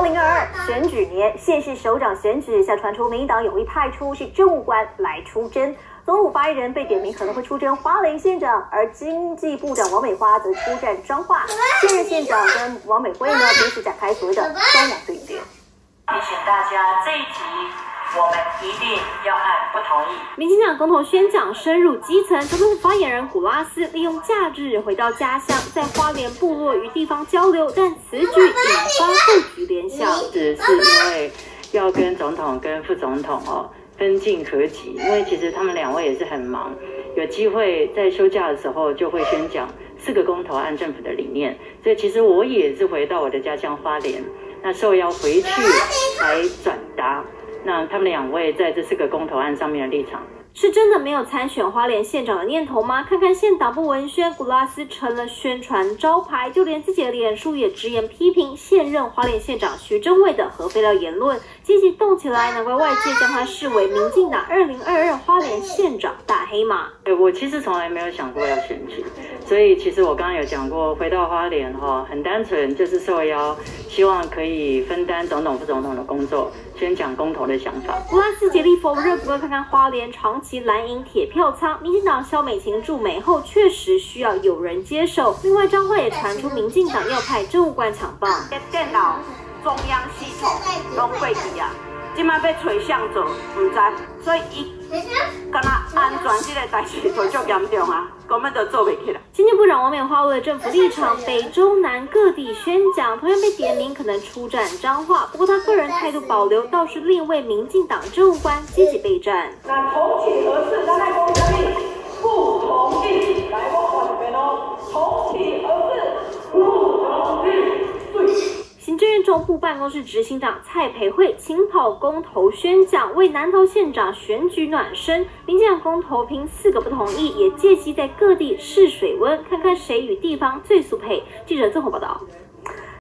2022选举年，县市首长选举下传出民进党有意派出是政务官来出征。总统发言人被点名可能会出征花莲县长，而经济部长王美花则出战彰化。现任县长跟王美惠呢，平时展开所谓的双网对决。 提醒大家，这一集我们一定要按不同意。 民进党公投宣讲深入基层，总统府发言人古拉斯利用假日回到家乡，在花莲部落与地方交流，但此举引发布局联想。 是因为要跟总统跟副总统分进合集，因为其实他们两位也是很忙，有机会在休假的时候就会宣讲4个公投案政府的理念，所以其实我也是回到我的家乡花莲，那受邀回去来转达，那他们两位在这4个公投案上面的立场。 是真的没有参选花莲县长的念头吗？看看县党部文宣，古拉斯成了宣传招牌，就连自己的脸书也直言批评现任花莲县长徐正伟的核废料言论，积极动起来，难怪外界将他视为民进党2022花莲县长大黑马。 我其实从来没有想过要选举，所以其实我刚刚有讲过，回到花莲很单纯就是受邀，希望可以分担总统副总统的工作，宣讲公投的想法。 古拉斯竭力否认，不过看看花莲长期蓝营铁票仓，民进党萧美琴驻美后确实需要有人接手。另外彰化也传出民进党要派政务官抢棒， 电脑中央系统拢过去啊，今麦要找向做唔知，所以伊敢若安全这个代志就足严重啊，根本就做袂起来。 经济部长王美花为了政府立场，北中南各地宣讲，同样被点名可能出战彰化，不过他个人态度保留，倒是另一位民进党政务官积极备战。 那重启核四，咱来讲啥物？不同意，来我换一遍哦，重启核四，不同意。 行政院中部办公室执行长蔡培慧亲跑公投宣讲，为南投县长选举暖身。民进党公投凭4个不同意，也借机在各地试水温，看看谁与地方最速配。记者综合报道。